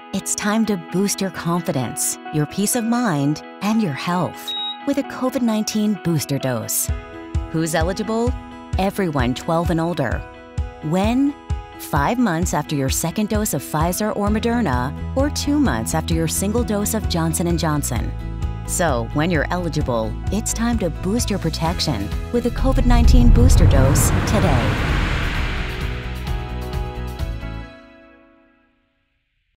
It's time to boost your confidence, your peace of mind, and your health with a COVID-19 booster dose. Who's eligible? Everyone 12 and older. When? 5 months after your second dose of Pfizer or Moderna, or 2 months after your single dose of Johnson & Johnson. So, when you're eligible, it's time to boost your protection with a COVID-19 booster dose today.